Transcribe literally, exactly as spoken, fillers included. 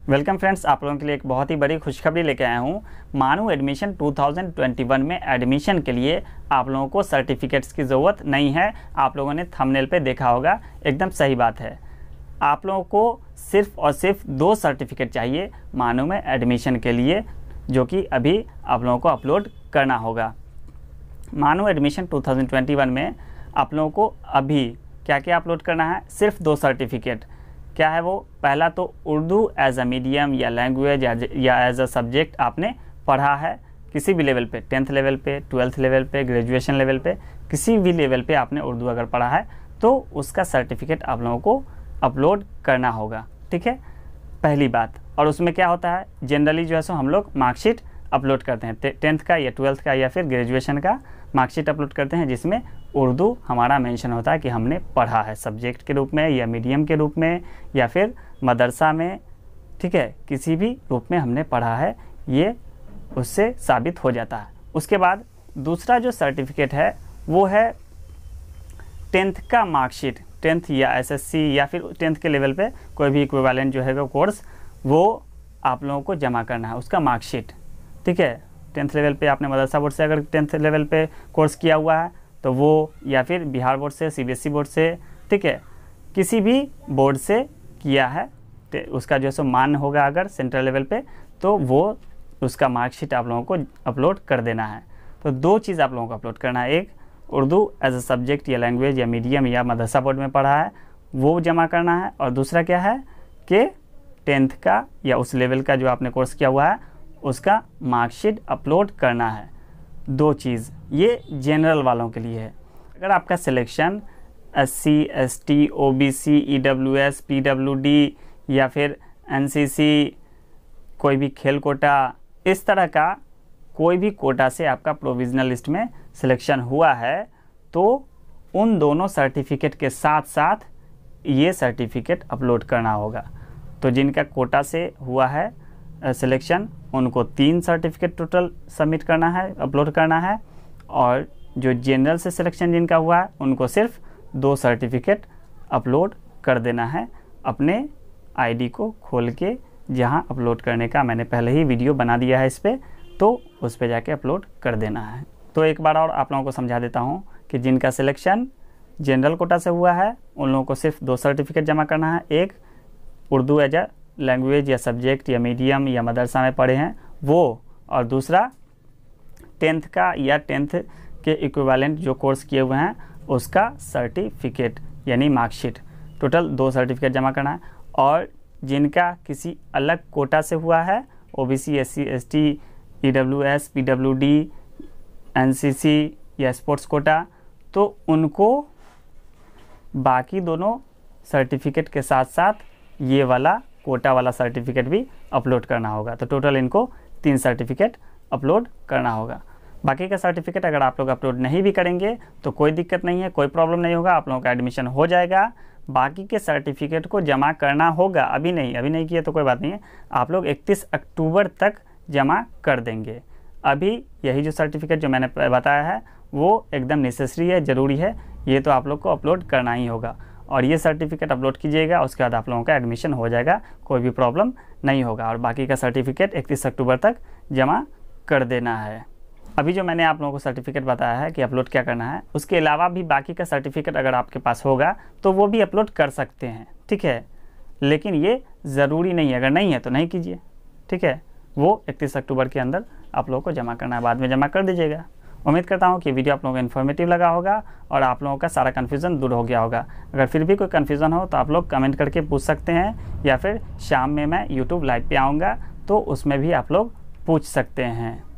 Welcome friends, आप लोगों के लिए एक बहुत ही बड़ी खुशखबरी लेके आया हूँ। मानो एडमिशन दो हज़ार इक्कीस में एडमिशन के लिए आप लोगों को सर्टिफिकेट्स की ज़रूरत नहीं है। आप लोगों ने थंबनेल पे देखा होगा, एकदम सही बात है। आप लोगों को सिर्फ और सिर्फ दो सर्टिफिकेट चाहिए मानो में एडमिशन के लिए, जो कि अभी आप लोगों को अपलोड करना होगा। मानो एडमिशन दो हज़ार इक्कीस में आप लोगों को अभी क्या क्या अपलोड करना है? सिर्फ दो सर्टिफिकेट। क्या है वो? पहला तो उर्दू एज अ मीडियम या लैंग्वेज या एज अ सब्जेक्ट आपने पढ़ा है किसी भी लेवल पे, टेंथ लेवल पे, ट्वेल्थ लेवल पे, ग्रेजुएशन लेवल पे, किसी भी लेवल पे आपने उर्दू अगर पढ़ा है तो उसका सर्टिफिकेट आप लोगों को अपलोड करना होगा। ठीक है, पहली बात। और उसमें क्या होता है, जनरली जो है सो हम लोग मार्कशीट अपलोड करते हैं, टेंथ का या ट्वेल्थ का या फिर ग्रेजुएशन का मार्कशीट अपलोड करते हैं, जिसमें उर्दू हमारा मेंशन होता है कि हमने पढ़ा है सब्जेक्ट के रूप में या मीडियम के रूप में या फिर मदरसा में। ठीक है, किसी भी रूप में हमने पढ़ा है, ये उससे साबित हो जाता है। उसके बाद दूसरा जो सर्टिफिकेट है वो है टेंथ का मार्कशीट। टेंथ या एसएससी या फिर टेंथ के लेवल पे कोई भी इक्विवेलेंट जो है वो कोर्स, वो आप लोगों को जमा करना है, उसका मार्कशीट। ठीक है, टेंथ लेवल पे आपने मदरसा बोर्ड से अगर टेंथ लेवल पे कोर्स किया हुआ है तो वो, या फिर बिहार बोर्ड से, सीबीएसई बोर्ड से, ठीक है, किसी भी बोर्ड से किया है, उसका जो है सो मान होगा अगर सेंट्रल लेवल पे, तो वो उसका मार्कशीट आप लोगों को अपलोड कर देना है। तो दो चीज़ आप लोगों को अपलोड करना है, एक उर्दू एज अ सब्जेक्ट या लैंग्वेज या मीडियम या मदरसा बोर्ड में पढ़ा है वो जमा करना है, और दूसरा क्या है कि टेंथ का या उस लेवल का जो आपने कोर्स किया हुआ है उसका मार्कशीट अपलोड करना है। दो चीज़ ये जनरल वालों के लिए है। अगर आपका selection S C, S T, O B C, E W S, P W D या फिर एन सी सी, कोई भी खेल कोटा, इस तरह का कोई भी कोटा से आपका प्रोविज़नल लिस्ट में सिलेक्शन हुआ है तो उन दोनों सर्टिफिकेट के साथ साथ ये सर्टिफिकेट अपलोड करना होगा। तो जिनका कोटा से हुआ है सिलेक्शन उनको तीन सर्टिफिकेट टोटल सबमिट करना है, अपलोड करना है, और जो जनरल से सिलेक्शन जिनका हुआ है उनको सिर्फ दो सर्टिफिकेट अपलोड कर देना है अपने आईडी को खोल के, जहां अपलोड करने का मैंने पहले ही वीडियो बना दिया है इस पर, तो उस पर जाके अपलोड कर देना है। तो एक बार और आप लोगों को समझा देता हूं कि जिनका सिलेक्शन जनरल कोटा से हुआ है उन लोगों को सिर्फ दो सर्टिफिकेट जमा करना है, एक उर्दू एज अ लैंग्वेज या सब्जेक्ट या मीडियम या मदरसा में पढ़े हैं वो, और दूसरा टेंथ का या टेंथ के इक्विवेलेंट जो कोर्स किए हुए हैं उसका सर्टिफिकेट यानी मार्कशीट। टोटल दो सर्टिफिकेट जमा करना है। और जिनका किसी अलग कोटा से हुआ है, OBC, SC, ST, EWS, PWD, NCC या स्पोर्ट्स कोटा, तो उनको बाकी दोनों सर्टिफिकेट के साथ साथ ये वाला कोटा वाला सर्टिफिकेट भी अपलोड करना होगा। तो टोटल इनको तीन सर्टिफिकेट अपलोड करना होगा। बाकी का सर्टिफिकेट अगर आप लोग अपलोड नहीं भी करेंगे तो कोई दिक्कत नहीं है, कोई प्रॉब्लम नहीं होगा, आप लोगों का एडमिशन हो जाएगा। बाकी के सर्टिफिकेट को जमा करना होगा, अभी नहीं, अभी नहीं किया तो कोई बात नहीं है, आप लोग इकतीस अक्टूबर तक जमा कर देंगे। अभी यही जो सर्टिफिकेट जो मैंने बताया है वो एकदम नेसेसरी है, ज़रूरी है, ये तो आप लोग को अपलोड करना ही होगा। और ये सर्टिफिकेट अपलोड कीजिएगा, उसके बाद आप लोगों का एडमिशन हो जाएगा, कोई भी प्रॉब्लम नहीं होगा। और बाकी का सर्टिफिकेट इकतीस अक्टूबर तक जमा कर देना है। अभी जो मैंने आप लोगों को सर्टिफिकेट बताया है कि अपलोड क्या करना है, उसके अलावा भी बाकी का सर्टिफिकेट अगर आपके पास होगा तो वो भी अपलोड कर सकते हैं। ठीक है, लेकिन ये ज़रूरी नहीं है, अगर नहीं है तो नहीं कीजिए। ठीक है, वो इकतीस अक्टूबर के अंदर आप लोगों को जमा करना है, बाद में जमा कर दीजिएगा। उम्मीद करता हूँ कि वीडियो आप लोगों को इन्फॉर्मेटिव लगा होगा और आप लोगों का सारा कन्फ्यूज़न दूर हो गया होगा। अगर फिर भी कोई कन्फ्यूज़न हो तो आप लोग कमेंट करके पूछ सकते हैं, या फिर शाम में मैं यूट्यूब लाइव पे आऊँगा तो उसमें भी आप लोग पूछ सकते हैं।